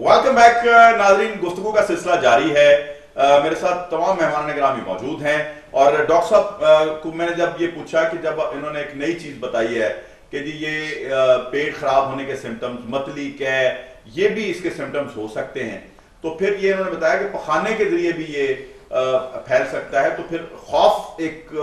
Welcome back नाज़रीन, गुफ्तगू का सिलसिला जारी है। मेरे साथ तमाम मेहमान गिरामी मौजूद हैं और डॉक्टर साहब को मैंने जब ये पूछा कि जब इन्होंने एक नई चीज बताई है कि जी ये पेट खराब होने के सिम्टम्स, मतली है, ये भी इसके सिम्टम्स हो सकते हैं, तो फिर ये इन्होंने बताया कि पखाने के जरिए भी ये फैल सकता है। तो फिर खौफ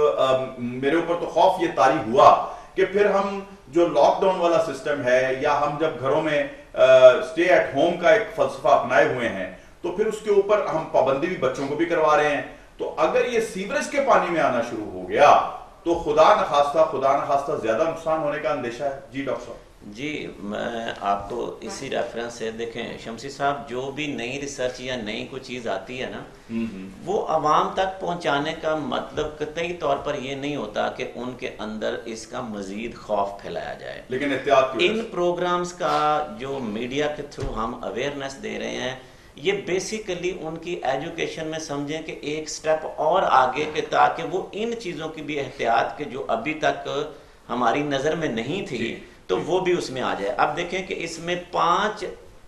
मेरे ऊपर तो खौफ ये तारी हुआ कि फिर हम जो लॉकडाउन वाला सिस्टम है या हम जब घरों में स्टे एट होम का एक फलसफा अपनाए हुए हैं तो फिर उसके ऊपर हम पाबंदी भी बच्चों को भी करवा रहे हैं। तो अगर ये सीवरेज के पानी में आना शुरू हो गया तो खुदा न खास्ता ज्यादा नुकसान होने का अंदेशा है। जी डॉक्टर साहब। जी, मैं आपको इसी रेफरेंस से देखें शमसी साहब, जो भी नई रिसर्च या नई कोई चीज़ आती है ना, वो आवाम तक पहुंचाने का मतलब कतई तौर पर ये नहीं होता कि उनके अंदर इसका मजीद खौफ फैलाया जाए, लेकिन एहतियात इन प्रोग्राम्स का जो मीडिया के थ्रू हम अवेयरनेस दे रहे हैं, ये बेसिकली उनकी एजुकेशन में समझें कि एक स्टेप और आगे के, ताकि वो इन चीज़ों की भी एहतियात के जो अभी तक हमारी नज़र में नहीं थी तो वो भी उसमें आ जाए। अब देखें कि इसमें 5,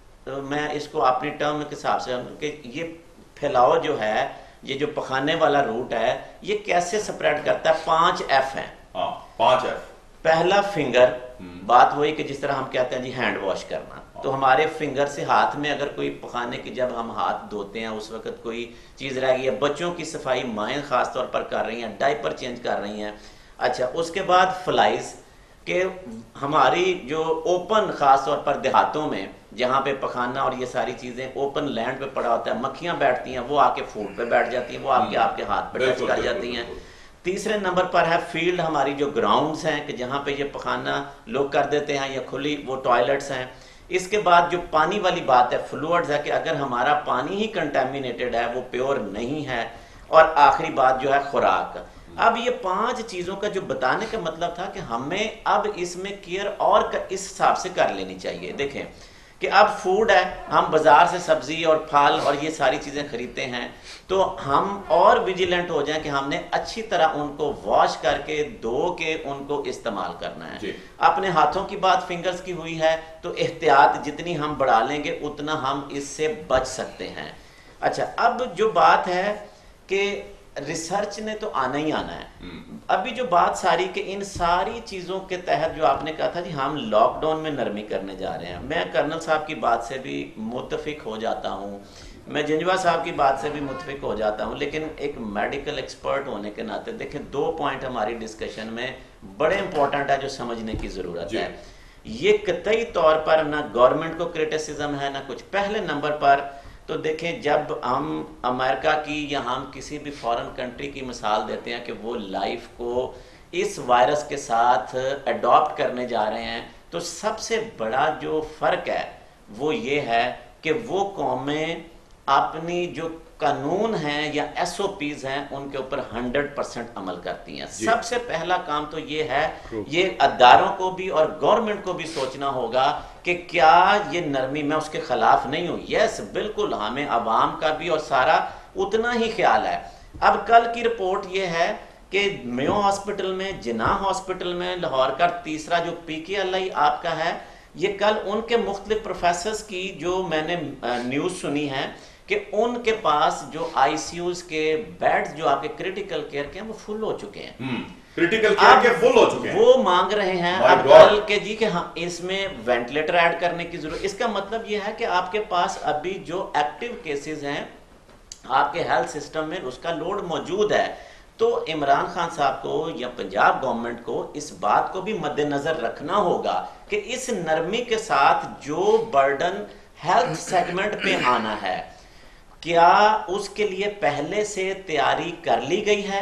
मैं इसको अपनी टर्म के हिसाब से कि ये फैलाव जो है, ये जो पखाने वाला रूट है, ये कैसे स्प्रेड करता है। 5 F हैं। 5 F। पहला फिंगर, बात वही कि जिस तरह हम कहते हैं जी हैंड वॉश करना, तो हमारे फिंगर से हाथ में अगर कोई पखाने की, जब हम हाथ धोते हैं उस वक्त कोई चीज़ रह गई है, बच्चों की सफाई माएँ ख़ास तौर पर कर रही हैं, डायपर चेंज कर रही हैं। अच्छा, उसके बाद फ्लाइज कि हमारी जो ओपन ख़ास तौर पर देहातों में जहाँ पे पखाना और ये सारी चीज़ें ओपन लैंड पे पड़ा होता है, मक्खियाँ बैठती हैं, वो आके फूड पे बैठ जाती हैं, वो आपके हाथ पे टच कर जाती हैं। तीसरे नंबर पर है फील्ड, हमारी जो ग्राउंड्स हैं कि जहाँ पे ये पखाना लोग कर देते हैं या खुली वो टॉयलेट्स हैं। इसके बाद जो पानी वाली बात है, फ्लूइड्स है कि अगर हमारा पानी ही कंटेमिनेटेड है, वो प्योर नहीं है। और आखिरी बात जो है खुराक। अब ये 5 चीज़ों का जो बताने का मतलब था कि हमें अब इसमें केयर और इस हिसाब से कर लेनी चाहिए। देखें कि अब फूड है, हम बाज़ार से सब्ज़ी और फल और ये सारी चीज़ें खरीदते हैं, तो हम और विजिलेंट हो जाएं कि हमने अच्छी तरह उनको वॉश करके धो के उनको इस्तेमाल करना है। अपने हाथों की बात फिंगर्स की हुई है, तो एहतियात जितनी हम बढ़ा लेंगे उतना हम इससे बच सकते हैं। अच्छा, अब जो बात है कि रिसर्च ने तो आना ही आना है। अभी जो बात सारी कि इन सारी चीज़ों के तहत जो आपने कहा था जी हम लॉकडाउन में नरमी करने जा रहे हैं, मैं कर्नल साहब की बात से भी मुत्तफिक हो जाता हूँ, मैं जिंजवा साहब की बात से भी मुत्तफिक हो जाता हूँ, लेकिन एक मेडिकल एक्सपर्ट होने के नाते देखें 2 पॉइंट हमारी डिस्कशन में बड़े इंपॉर्टेंट है जो समझने की ज़रूरत है। ये कतई तौर पर ना गवर्नमेंट को क्रिटिसिज्म है ना कुछ। पहले नंबर पर तो देखें, जब हम अमेरिका की या हम किसी भी फॉरेन कंट्री की मिसाल देते हैं कि वो लाइफ को इस वायरस के साथ अडॉप्ट करने जा रहे हैं, तो सबसे बड़ा जो फ़र्क है वो ये है कि वो कौमें अपनी जो कानून हैं या SOPs हैं उनके ऊपर 100% अमल करती हैं। सबसे पहला काम तो ये है, ये अदारों को भी और गवर्नमेंट को भी सोचना होगा कि क्या ये नरमी, मैं उसके खिलाफ नहीं हूँ, यस बिल्कुल हमें आवाम का भी और सारा उतना ही ख्याल है। अब कल की रिपोर्ट ये है कि मेयो हॉस्पिटल में, जिन्ना हॉस्पिटल में, लाहौर का तीसरा जो PKLI आपका है, ये कल उनके मुख्तलिफ प्रोफेसर्स की जो मैंने न्यूज़ सुनी है कि उनके पास जो ICUs के बेड्स जो आपके क्रिटिकल केयर के हैं वो फुल हो चुके हैं। क्रिटिकल केयर के फुल हो चुके हैं। वो मांग रहे हैं अब कल के जी कि हाँ इसमें वेंटिलेटर ऐड करने की जरूरत। इसका मतलब ये है कि आपके पास अभी जो एक्टिव केसेस हैं आपके हेल्थ सिस्टम में उसका लोड मौजूद है। तो इमरान खान साहब को या पंजाब गवर्नमेंट को इस बात को भी मद्देनजर रखना होगा कि इस नरमी के साथ जो बर्डन हेल्थ सेगमेंट पे आना है, क्या उसके लिए पहले से तैयारी कर ली गई है?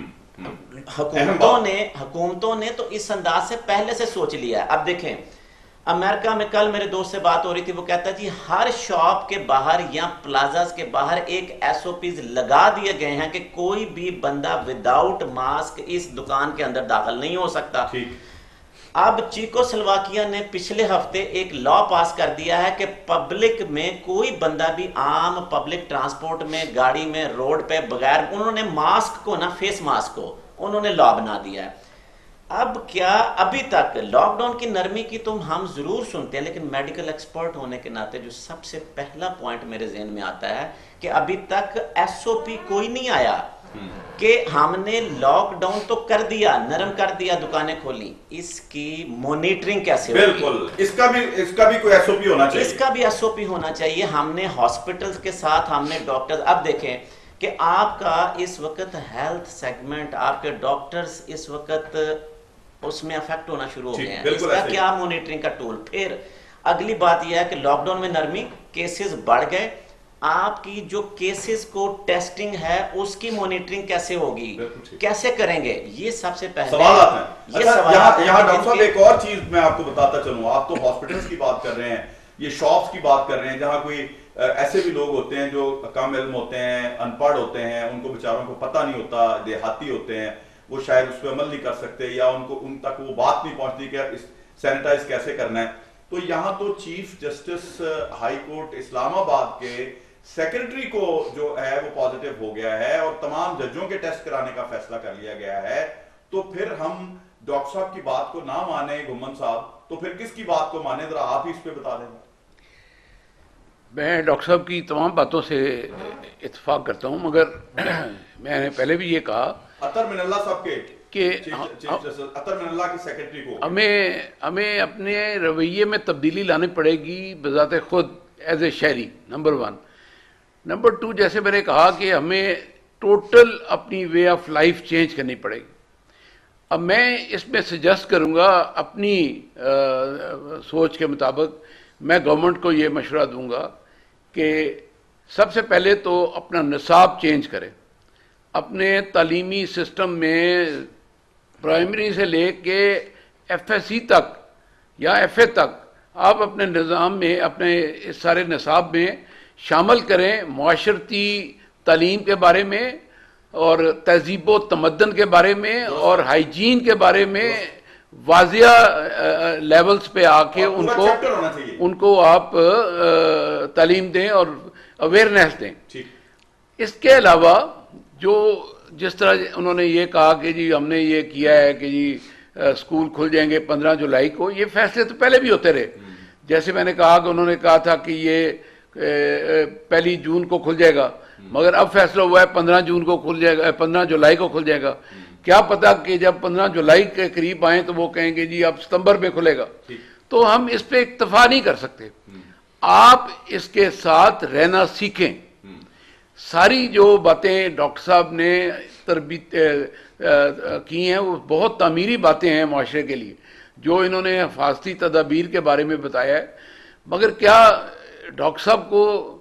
हुकूमतों ने तो इस अंदाज से पहले से सोच लिया है। अब देखें, अमेरिका में कल मेरे दोस्त से बात हो रही थी, वो कहता जी हर शॉप के बाहर या प्लाजास के बाहर एक SOPs लगा दिए गए हैं कि कोई भी बंदा विदाउट मास्क इस दुकान के अंदर दाखिल नहीं हो सकता। अब चेकोस्लोवाकिया ने पिछले हफ्ते एक लॉ पास कर दिया है कि पब्लिक में कोई बंदा भी आम पब्लिक ट्रांसपोर्ट में, गाड़ी में, रोड पे बगैर, उन्होंने मास्क को ना, फेस मास्क को उन्होंने लॉ बना दिया है। अब क्या, अभी तक लॉकडाउन की नरमी की तो हम जरूर सुनते हैं, लेकिन मेडिकल एक्सपर्ट होने के नाते जो सबसे पहला पॉइंट मेरे जहन में आता है कि अभी तक एसओपी कोई नहीं आया कि हमने लॉकडाउन तो कर दिया, नरम कर दिया, दुकानें खोली, इसकी मॉनिटरिंग कैसे होगी? बिल्कुल, इसका भी कोई एसओपी होना चाहिए। इसका भी एसओपी होना चाहिए। हमने हॉस्पिटल्स के साथ, हमने डॉक्टर्स, अब देखें कि आपका इस वक्त हेल्थ सेगमेंट, आपके डॉक्टर्स इस वक्त उसमें अफेक्ट होना शुरू हो गए हैं। इसका क्या मॉनिटरिंग का टूल? फिर अगली बात यह है कि लॉकडाउन में नरमी, केसेस बढ़ गए, आपकी जो केसेस को टेस्टिंग है उसकी मॉनिटरिंग कैसे होगी, कैसे करेंगे, ये सबसे पहले सवाल आते हैं। अच्छा, यहाँ डॉक्टर साहब एक और चीज मैं आपको बताता चलूं, आप तो हॉस्पिटल्स की बात कर रहे हैं, ये शॉप्स की बात कर रहे हैं, जहां कोई ऐसे भी लोग होते हैं जो कम इल्म होते हैं, अनपढ़ होते हैं, उनको बेचारों को पता नहीं होता, देहाती होते हैं, वो शायद उस पर अमल नहीं कर सकते, या उन तक वो बात नहीं पहुंचती कि सैनिटाइज कैसे करना है। तो यहाँ तो chief justice high court Islamabad के सेक्रेटरी को जो है वो पॉजिटिव हो गया है और तमाम जजों के टेस्ट कराने का फैसला कर लिया गया है। तो फिर हम डॉक्टर साहब की बात को ना माने घुम्मन साहब, तो फिर किसकी बात को माने, जरा आप ही इस पे बता दें। मैं डॉक्टर साहब की तमाम बातों से इत्तेफाक करता हूं, मगर मैंने पहले भी ये कहा अतर मिनल्ला साहब के कि अतर मिनल्ला की सेक्रेटरी को हमें अपने रवैये में तब्दीली लानी पड़ेगी बजाते खुद एज ए शहरी, नंबर 1। नंबर 2, जैसे मैंने कहा कि हमें टोटल अपनी वे ऑफ लाइफ चेंज करनी पड़ेगी। अब मैं इसमें सजेस्ट करूंगा अपनी सोच के मुताबिक, मैं गवर्नमेंट को ये मशवरा दूंगा कि सबसे पहले तो अपना निसाब चेंज करें। अपने तालीमी सिस्टम में प्राइमरी से लेके एफएससी तक या एफए तक आप अपने निज़ाम में, अपने इस सारे निसाब में शामिल करें मुआशरती तालीम के बारे में और तहजीब व तमद्दन के बारे में और हाइजीन के बारे में वाजिया लेवल्स पे आके उनको आप तालीम दें और अवेयरनेस दें। इसके अलावा जो जिस तरह उन्होंने ये कहा कि जी हमने ये किया है कि जी स्कूल खुल जाएंगे 15 जुलाई को, ये फैसले तो पहले भी होते रहे। जैसे मैंने कहा कि उन्होंने कहा था कि ये 1 जून को खुल जाएगा, मगर अब फैसला हुआ है 15 जून को खुल जाएगा, 15 जुलाई को खुल जाएगा। क्या पता कि जब 15 जुलाई के करीब आए तो वो कहेंगे जी अब सितंबर में खुलेगा। तो हम इस पे इक्तफा नहीं कर सकते। आप इसके साथ रहना सीखें। सारी जो बातें डॉक्टर साहब ने तरबियत की हैं वो बहुत तामीरी बातें हैं माशरे के लिए, जो इन्होंने हिफाजती तदाबीर के बारे में बताया है। मगर क्या डॉक्टर साहब को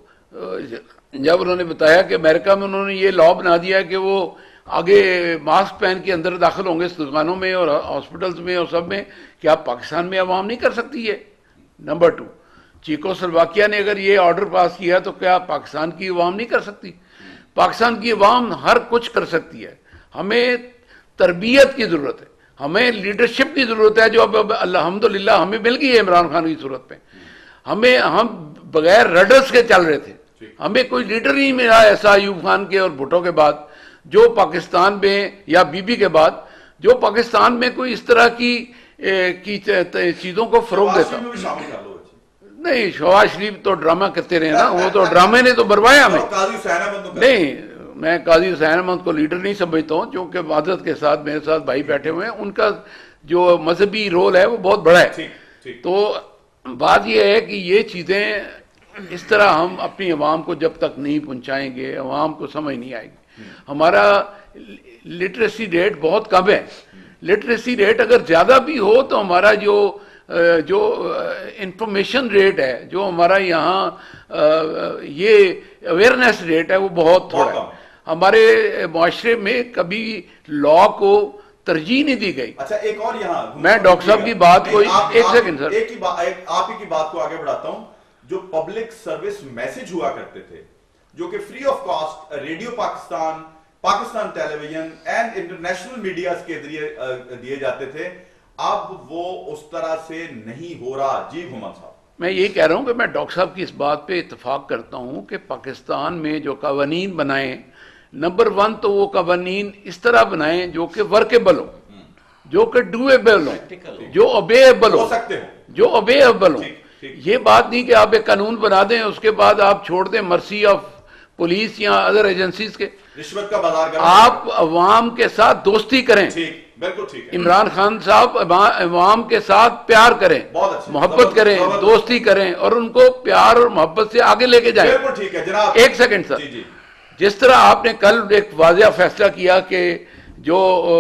जब उन्होंने बताया कि अमेरिका में उन्होंने ये लॉ बना दिया है कि वो आगे मास्क पहन के अंदर दाखिल होंगे दुकानों में और हॉस्पिटल्स में और सब में, क्या पाकिस्तान में अवाम नहीं कर सकती है? नंबर 2, चीकोस्लोवाकिया ने अगर ये ऑर्डर पास किया तो क्या पाकिस्तान की अवाम नहीं कर सकती? पाकिस्तान की अवाम हर कुछ कर सकती है। हमें तरबियत की ज़रूरत है, हमें लीडरशिप की ज़रूरत है, जो अब अल्हम्दुलिल्लाह हमें मिल गई है इमरान खान की सूरत में। हम बगैर रडर्स के चल रहे थे, हमें कोई लीडर नहीं मिला ऐसा अयूब खान के और भुट्टो के बाद, जो पाकिस्तान में, या बीबी के बाद, जो पाकिस्तान में कोई इस तरह की चीज़ों को फरोग देता। नहीं, शहबाज शरीफ तो ड्रामा करते रहे ना, वो तो ड्रामे ने तो बरवाया हमें। नहीं, मैं काजी हुसैन अहमद को लीडर नहीं समझता हूँ, क्योंकि मादरत के साथ मेरे साथ भाई बैठे हुए हैं, उनका जो मजहबी रोल है वो बहुत बड़ा है। तो बात यह है कि ये चीज़ें इस तरह हम अपनी आवाम को जब तक नहीं पहुँचाएंगे, आवाम को समझ नहीं आएगी। हमारा लिटरेसी रेट बहुत कम है। लिटरेसी रेट अगर ज़्यादा भी हो तो हमारा जो इंफॉर्मेशन रेट है, जो हमारा यहाँ ये अवेयरनेस रेट है, वो बहुत थोड़ा है। हमारे माशरे में कभी लॉ को तरजीह नहीं दी गई। अच्छा, एक और यहाँ मैं डॉक्टर साहब की बात को एक सेकंड सर, आप ही की बात को आगे बढ़ाता हूँ। जो पब्लिक सर्विस मैसेज हुआ करते थे, जो कि free of cost radio Pakistan, Pakistan television and international media के जरिए दिए जाते थे, अब वो उस तरह से नहीं हो रहा। जी घुमन साहब, मैं यही कह रहा हूं कि मैं डॉक्टर साहब की इस बात पे इत्तेफाक करता हूं कि पाकिस्तान में जो कवानीन बनाए, नंबर 1 तो वो कवानीन इस तरह बनाए जो कि वर्केबल हो। जो कि डूएबल हो, Practical हो। जो ओबेएबल हो हो, सकते हो। जो ओबेएबल हो। ठीक, ठीक। ये बात नहीं कि आप एक कानून बना दें उसके बाद आप छोड़ दें मर्सी ऑफ पुलिस या अदर एजेंसीज के। रिश्वत का बाजार करो। आप अवाम के साथ दोस्ती करें। ठीक, बिल्कुल ठीक है। इमरान खान साहब अवाम के साथ प्यार करें, बहुत अच्छा, मोहब्बत करें, जबरदस्त। दोस्ती करें और उनको प्यार और मोहब्बत से आगे लेके जाएं। बिल्कुल ठीक है जनाब। एक सेकंड सर, जी जी। जिस तरह आपने कल एक वाजिया फैसला किया कि जो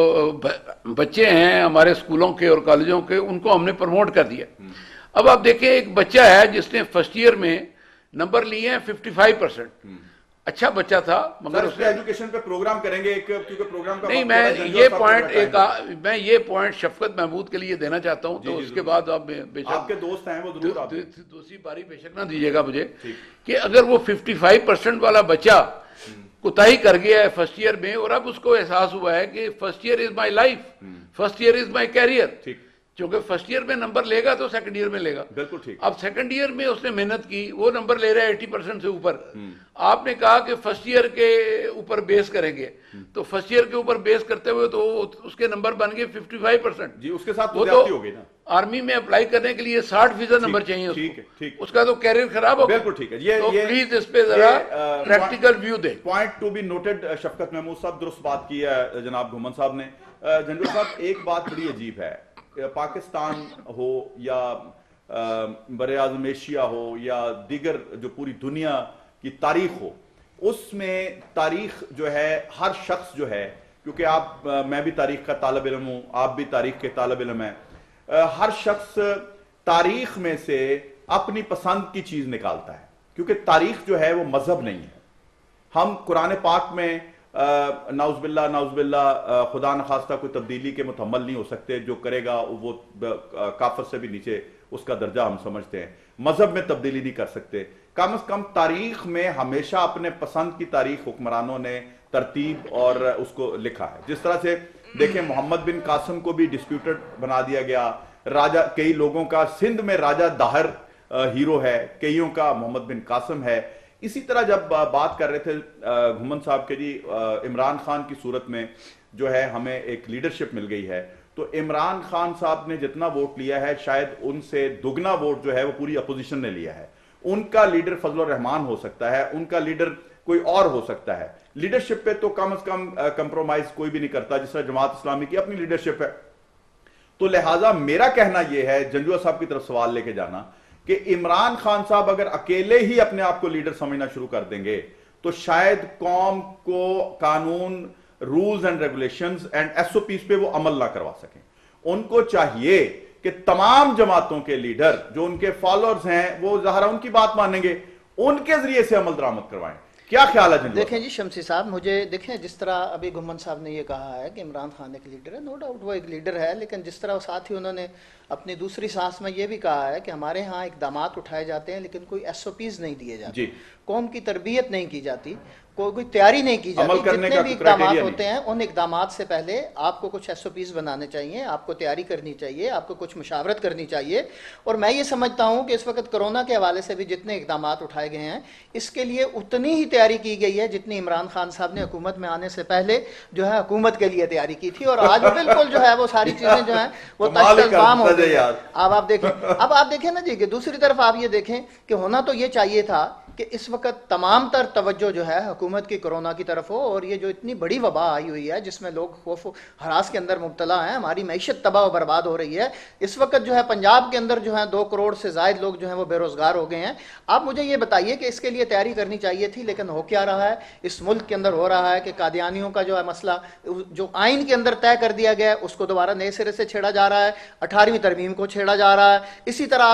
बच्चे हैं हमारे स्कूलों के और कॉलेजों के, उनको हमने प्रमोट कर दिया। अब आप देखें, एक बच्चा है जिसने फर्स्ट ईयर में नंबर लिए हैं 55%, अच्छा बच्चा था, मगर सर, उसने एजुकेशन पे प्रोग्राम करेंगे क्योंकि प्रोग्राम का नहीं, वक्त मैं थोड़ा जंजल ये साहब पॉइंट थोड़ा टाइम है। मैं ये पॉइंट शफकत महमूद के लिए देना चाहता हूं, जी, तो जी, उसके जरूर। बाद आप बेशक आपके दोस्त हैं वो जरूर आप दूसरी बारी बेशक ना दीजिएगा मुझे ठीक। कि अगर वो 55% वाला बच्चा कुताही कर गया है फर्स्ट ईयर में और अब उसको एहसास हुआ है कि first year is my life, first year is my career, ठीक, क्योंकि फर्स्ट ईयर में नंबर लेगा तो सेकंड ईयर में लेगा। बिल्कुल ठीक। अब सेकंड ईयर में उसने मेहनत की, वो नंबर ले रहा है 80% से ऊपर। आपने कहा कि फर्स्ट ईयर के ऊपर बेस करेंगे, तो फर्स्ट ईयर के ऊपर बेस करते हुए तो उसके नंबर बन गए 55%। जी, उसके साथ वो तो तो ज्यादती हो गई ना। आर्मी में अप्लाई करने के लिए 60% नंबर चाहिए उसको। ठीक है, ठीक। उसका तो कैरियर खराब हो। बिल्कुल ठीक है। ये तो प्लीज इस पे जरा प्रैक्टिकल व्यू दे। Point to be noted. Shafqat Mahmood साहब दुरुस्त बात की है जनाब घुमन साहब ने। जनरल साहब, एक बात बड़ी अजीब है, पाकिस्तान हो या बरे आज़म एशिया हो या दीगर जो पूरी दुनिया की तारीख हो, उसमें तारीख जो है हर शख्स जो है, क्योंकि आप मैं भी तारीख का तालिब इल्म हूं, आप भी तारीख के तालिब इल्म हैं, हर शख्स तारीख में से अपनी पसंद की चीज निकालता है, क्योंकि तारीख जो है वो मजहब नहीं है। हम कुरान पाक में नाउज़बिल्ला खुदा न खास्ता कोई तब्दीली के मुतहम्मल नहीं हो सकते, जो करेगा वो काफर से भी नीचे उसका दर्जा हम समझते हैं। मजहब में तब्दीली नहीं कर सकते, कम से कम तारीख में हमेशा अपने पसंद की तारीख हुक्मरानों ने तरतीब और उसको लिखा है। जिस तरह से देखें, मोहम्मद बिन कासिम को भी डिस्प्यूटेड बना दिया गया, राजा, कई लोगों का सिंध में राजा दाहर हीरो है, कईयों का मोहम्मद बिन कासिम है। इसी तरह जब बात कर रहे थे घुमन साहब के जी, इमरान खान की सूरत में जो है हमें एक लीडरशिप मिल गई है, तो इमरान खान साहब ने जितना वोट लिया है शायद उनसे दुगना वोट जो है वो पूरी अपोजिशन ने लिया है। उनका लीडर फजलुर रहमान हो सकता है, उनका लीडर कोई और हो सकता है। लीडरशिप पे तो कम से कम कंप्रोमाइज कोई भी नहीं करता, जिस तरह जमात इस्लामी की अपनी लीडरशिप है। तो लिहाजा मेरा कहना यह है, जंजुआ साहब की तरफ सवाल लेके जाना, कि इमरान खान साहब अगर अकेले ही अपने आप को लीडर समझना शुरू कर देंगे तो शायद कौम को कानून, rules and regulations and SOPs पे वो अमल ना करवा सकें। उनको चाहिए कि तमाम जमातों के लीडर जो उनके फॉलोअर्स हैं वो ज़ाहिर उनकी बात मानेंगे, उनके जरिए से अमल दरामद करवाएं। क्या ख्याल है? देखें जी शमसी साहब, मुझे देखें जिस तरह अभी घुमन साहब ने ये कहा है कि इमरान खान एक लीडर है, नो डाउट वो एक लीडर है, लेकिन जिस तरह साथ ही उन्होंने अपनी दूसरी सांस में ये भी कहा है कि हमारे यहाँ इकदामात उठाए जाते हैं लेकिन कोई एसओपीज नहीं दिए जाते, कौम की तरबियत नहीं की जाती, कोई तैयारी नहीं की जाती। जितने भी इकदामात होते हैं उन इकदामात से पहले आपको कुछ एसओपीज बनाने चाहिए, आपको तैयारी करनी चाहिए, आपको कुछ मुशावरत करनी चाहिए। और मैं ये समझता हूँ कि इस वक्त कोरोना के हवाले से भी जितने इकदामात उठाए गए हैं इसके लिए उतनी ही तैयारी की गई है जितनी इमरान खान साहब ने हुकूमत में आने से पहले जो है हुकूमत के लिए तैयारी की थी। और आज बिल्कुल जो है वो सारी चीजें जो है वो तमाम हो गई। अब आप देखें ना जी कि दूसरी तरफ आप ये देखें कि होना तो ये चाहिए था कि इस वक्त तमाम तर तवज्जो जो है हुकूमत की कोरोना की तरफ हो, और ये जो इतनी बड़ी वबा आई हुई है जिसमें लोग खौफ हरास के अंदर मुब्तला हैं, हमारी मैशत तबाह और बर्बाद हो रही है। इस वक्त जो है पंजाब के अंदर जो है 2 करोड़ से ज़ायद लोग जो हैं वो बेरोजगार हो गए हैं। आप मुझे ये बताइए कि इसके लिए तैयारी करनी चाहिए थी, लेकिन हो क्या रहा है इस मुल्क के अंदर? हो रहा है कि कादियानियों का जो है मसला जो आइन के अंदर तय कर दिया गया है उसको दोबारा नए सिरे से छेड़ा जा रहा है, 18वीं तरमीम को छेड़ा जा रहा है। इसी तरह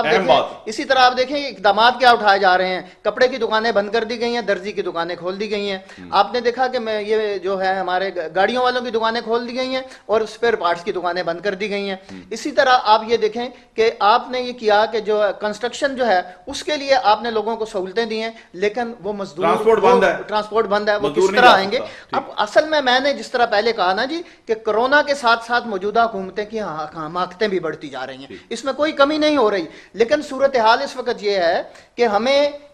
आप देखें इकदाम क्या उठाए जा रहे हैं, कपड़े की दुकानें बंद कर दी गई हैं, दर्जी की दुकानें खोल दी गई हैं। आपने देखा कि ये जो है हमारे गाड़ियों वालों की दुकानें खोल दी गई हैं और स्पेयर पार्ट्स की दुकानें बंद कर दी गई हैं। इसी तरह आप ये देखें कि आपने ये किया कि जो कंस्ट्रक्शन जो है उसके लिए आपने लोगों को सहूलतें दी हैं, लेकिन वो मजदूर ट्रांसपोर्ट बंद है, वो किस तरह आएंगे? अब असल में मैंने जिस तरह पहले कहा ना जी कि कोरोना के साथ साथ मौजूदा हुकूमतें की हमाकतें भी बढ़ती जा रही हैं, इसमें कोई कमी नहीं हो रही। लेकिन सूरत हाल इस वक्त ये है कि हमें इन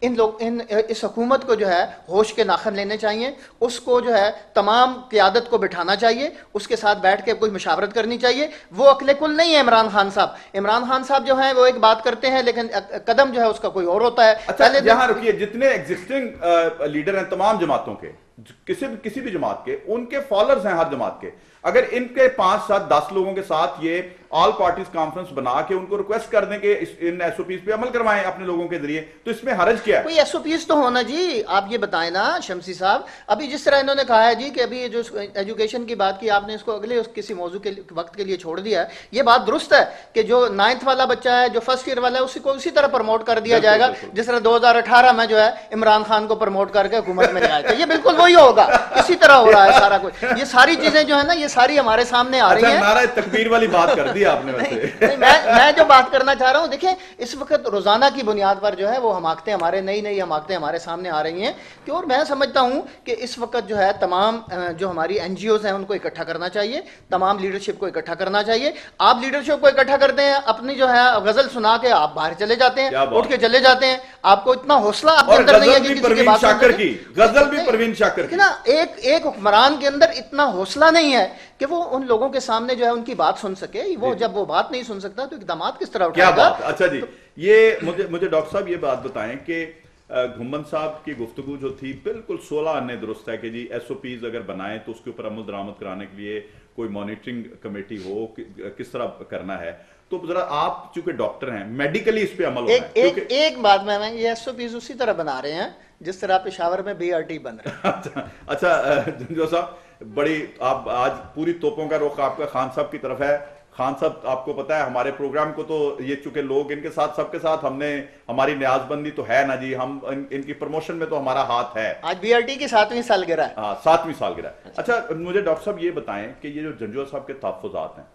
इस हुकूमत को जो है होश के नाखन लेने चाहिए, उसको जो है तमाम क़ियादत को बिठाना चाहिए, उसके साथ बैठ के कोई मुशावरत करनी चाहिए। वो अक्ल कुल नहीं है इमरान खान साहब। इमरान खान साहब जो हैं वो एक बात करते हैं लेकिन कदम जो है उसका कोई और होता है। अच्छा, यहाँ रुकिए, जितने एग्जिस्टिंग लीडर हैं तमाम जमातों के, किसी भी जमात के, उनके फॉलोअर्स हैं हर जमात के, अगर इनके 5, 7, 10 लोगों के साथ ये ऑल पार्टीज कॉन्फ्रेंस बना के उनको रिक्वेस्ट कर दें कि इन एसओपीज पे अमल करवाएं अपने लोगों के जरिए, तो इसमें हरज क्या है? कोई एसओपीज तो होना जी। आप ये बताएं ना शमसी साहब, अभी जिस तरह इन्होंने कहा है जी कि अभी जो एजुकेशन की बात की आपने, इसको अगले किसी मौजू के वक्त के लिए छोड़ दिया है। ये बात दुरुस्त है कि जो 9th वाला बच्चा है, जो फर्स्ट ईयर वाला है, उसी को उसी तरह प्रमोट कर दिया जाएगा जिस तरह 2018 में जो है इमरान खान को प्रमोट करके हुकूमत में लाया था। ये बिल्कुल वही होगा, इसी तरह हो रहा है सारा कुछ। ये सारी चीजें जो है ना, ये सारी हमारे सामने आ रही है। नारा तकबीर वाली बात कर दी आपने वैसे। नहीं, मैं जो बात करना चाह रहा हूं, देखिए इस वक्त रोजाना की बुनियाद पर जो है वो हमाकतें हमारे नई हमाकतें हमारे सामने आ रही हैं कि, और मैं समझता हूं कि इस वक्त जो है तमाम जो हमारी एनजीओज हैं उनको इकट्ठा करना चाहिए, तमाम लीडरशिप को इकट्ठा करना चाहिए। आप लीडरशिप को इकट्ठा करते हैं, अपनी जो है गजल सुना के आप बाहर चले जाते हैं, उठ के चले जाते हैं, आपको इतना हौसला आपके अंदर नहीं है कि किसी की बात की गजल भी परवीन शाकर की ना, एक हुक्मरान के अंदर इतना हौसला नहीं है कि वो उन लोगों के सामने जो है उनकी बात सुन सके। वो जब वो बात नहीं सुन सकता तो इक़दामात किस तरह उठाएगा? क्या बात। अच्छा जी, ये मुझे डॉक्टर साहब ये बात बताएं कि घुम्मन साहब की गुफ्तगू जो थी बिल्कुल 16 अन्य दुरुस्त है कि जी एसओपीज अगर बनाएं तो उसके ऊपर अमल दरामद कराने के लिए कोई मॉनिटरिंग कमेटी हो, किस तरह करना है। तो जरा आप चूंकि डॉक्टर हैं, मेडिकली इस पे अमल एक बात में ये एसओपीज उसी तरह बना रहे हैं जिस तरह पेशावर में बीआरटी बन रहे हैं। अच्छा जो साहब, बड़ी आप आज पूरी तोपों का रुख आपका खान साहब की तरफ है। खान साहब, आपको पता है हमारे प्रोग्राम को तो ये चूंकि लोग इनके साथ सबके साथ हमने हमारी न्याजबंदी तो है ना जी, हम इनकी प्रमोशन में तो हमारा हाथ है। आज बीआरटी की 7वीं सालगिरह है। हाँ, 7वीं सालगिरह। अच्छा, मुझे डॉक्टर साहब ये बताएं कि ये जो जंजुआ साहब के तहफ़्फ़ुज़ात हैं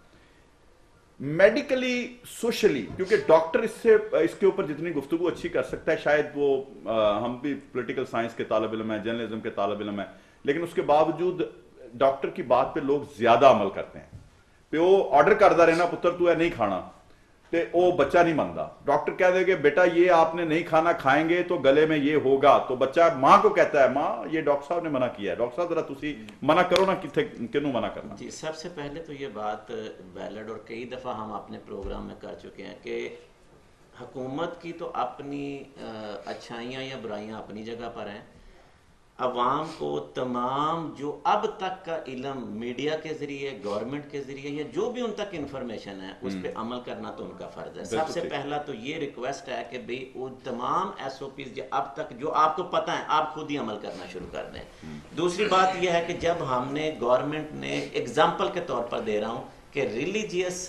मेडिकली, सोशली, क्योंकि डॉक्टर इसके ऊपर जितनी गुफ्तगू अच्छी कर सकता है, शायद वो हम भी पॉलिटिकल साइंस के तालिब इल्म हैं, जर्नलिज्म के तालिब इल्म हैं, लेकिन उसके बावजूद डॉक्टर की बात पे लोग ज्यादा अमल करते हैं। प्यो ऑर्डर करता रहना, पुत्र तू है नहीं खाना, तो वो बच्चा नहीं मानता। डॉक्टर कह देगा बेटा ये आपने नहीं खाना, खाएंगे तो गले में ये होगा, तो बच्चा माँ को कहता है माँ ये डॉक्टर साहब ने मना किया है, डॉक्टर साहब जरा तुसी मना करो ना, किन्नू मना करना। जी, सबसे पहले तो ये बात वैलिड और कई दफ़ा हम अपने प्रोग्राम में कर चुके हैं कि हुकूमत की तो अपनी अच्छाइयाँ या बुराइयाँ अपनी जगह पर हैं। अवाम को तमाम जो अब तक का इल्म मीडिया के जरिए, गवर्नमेंट के जरिए या जो भी उन तक इंफॉर्मेशन है उस पर अमल करना तो उनका फर्ज है। सबसे पहला तो ये रिक्वेस्ट है कि भाई वो तमाम एसओपीज जो अब तक जो आपको पता है आप खुद ही अमल करना शुरू कर दें। दूसरी बात यह है कि जब हमने गवर्नमेंट ने एग्जाम्पल के तौर पर दे रहा हूँ कि रिलीजियस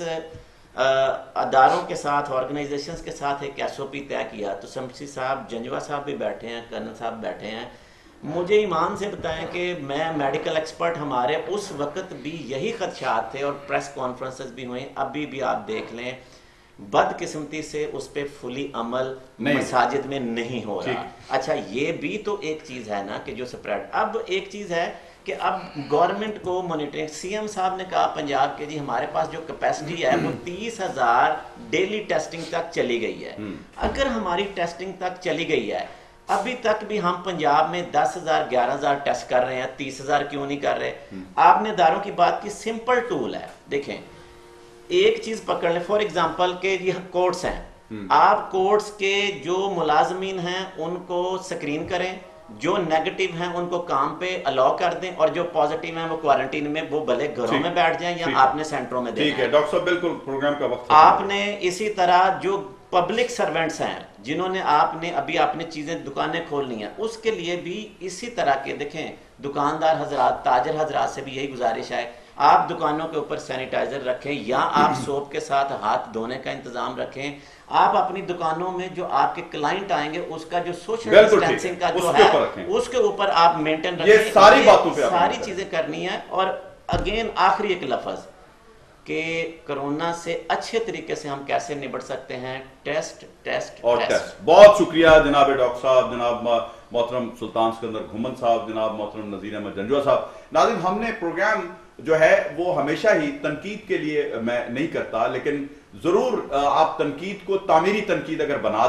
अदारों के साथ, ऑर्गेनाइजेशंस के साथ एक एसओपी तय किया, तो शमसी साहब, जंजुआ साहब भी बैठे हैं, कर्नल साहब बैठे हैं, मुझे ईमान से बताएं कि मैं मेडिकल एक्सपर्ट, हमारे उस वक्त भी यही खदशात थे और प्रेस कॉन्फ्रेंसेस भी हुई, अभी भी आप देख लें बदकिस्मती से उस पर फुली अमल मसाजिद में नहीं हो रहा। अच्छा, ये भी तो एक चीज़ है ना कि जो स्प्रेड। अब एक चीज़ है कि अब गवर्नमेंट को मॉनिटरिंग, सीएम साहब ने कहा पंजाब के जी हमारे पास जो कैपेसिटी है वो 30,000 डेली टेस्टिंग तक चली गई है। अगर हमारी टेस्टिंग तक चली गई है, अभी तक भी हम पंजाब में 10,000 11,000 टेस्ट कर रहे हैं, 30,000 क्यों नहीं कर रहे? आपने दारों की बात की, सिंपल टूल है। देखें, एक चीज पकड़ लें, फॉर एग्जांपल के ये कोर्ट्स हैं, आप कोर्ट्स के जो मुलाजमीन हैं उनको स्क्रीन करें, जो नेगेटिव हैं उनको काम पे अलाउ कर दें और जो पॉजिटिव हैं वो क्वारंटीन में, वो भले घरों में बैठ जाएं या आपने सेंटरों में देना है। डॉक्टर साहब बिल्कुल प्रोग्राम का वक्त आपने इसी तरह जो पब्लिक सर्वेंट्स हैं जिन्होंने आपने अभी आपने चीजें दुकानें खोलनी है, उसके लिए भी इसी तरह के, देखें दुकानदार हजरात, ताजर हजरात से भी यही गुजारिश है, आप दुकानों के ऊपर सैनिटाइजर रखें या आप सोप के साथ हाथ धोने का इंतजाम रखें। आप अपनी दुकानों में जो आपके क्लाइंट आएंगे उसका जो सोशल डिस्टेंसिंग का जो है उसके ऊपर आप मेंटेन रखें। ये सारी बातों पे सारी चीजें करनी है। और अगेन आखिरी एक लफ्ज कि कोरोना से अच्छे तरीके से हम कैसे निपट सकते हैं, टेस्ट टेस्ट और टेस्ट। बहुत शुक्रिया जनाब डॉक्टर साहब, जनाब मोहतरम सुल्तान सिकंदर घुम्मन साहब, जनाब मोहतरम नज़ीर अहमद जंजुआ साहब। नाज़रीन, हमने प्रोग्राम जो है वो हमेशा ही तनकीद के लिए मैं नहीं करता, लेकिन जरूर आप तनकीद को तामीरी तनकीद अगर बना दें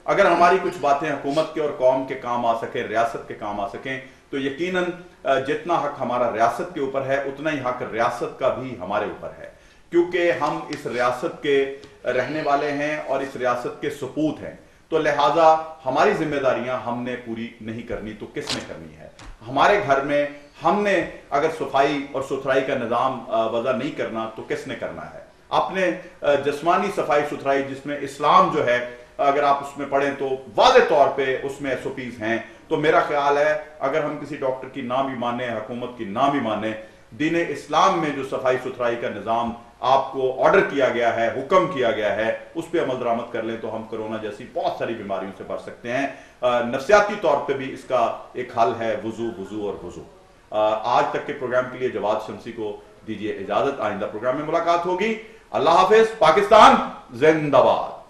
अगर हमारी कुछ बातें हुकूमत के और कौम के काम आ सके, रियासत के काम आ सकें, तो यकीनन जितना हक हमारा रियासत के ऊपर है उतना ही हक रियासत का भी हमारे ऊपर है, क्योंकि हम इस रियासत के रहने वाले हैं और इस रियासत के सपूत हैं। तो लिहाजा हमारी जिम्मेदारियां हमने पूरी नहीं करनी तो किसने करनी है? हमारे घर में हमने अगर सफाई और सुथराई का निज़ाम वज़ा नहीं करना तो किसने करना है? अपने जिस्मानी सफाई सुथराई जिसमें इस्लाम जो है, अगर आप उसमें पढ़ें तो वाज़े तौर पे उसमें SOPs हैं। तो मेरा ख्याल है अगर हम किसी डॉक्टर की ना भी माने, हुकूमत की ना भी माने, दीन इस्लाम में जो सफाई सुथराई का निज़ाम आपको ऑर्डर किया गया है, हुक्म किया गया है, उस पर अमल दरामद कर लें तो हम कोरोना जैसी बहुत सारी बीमारियों से बच सकते हैं। नफ्सियाती तौर पे भी इसका एक हल है, वुजू वुजू और वुजू। आज तक के प्रोग्राम के लिए जवाद शमसी को दीजिए इजाजत। आइंदा प्रोग्राम में मुलाकात होगी। अल्लाह हाफिज। पाकिस्तान जिंदाबाद।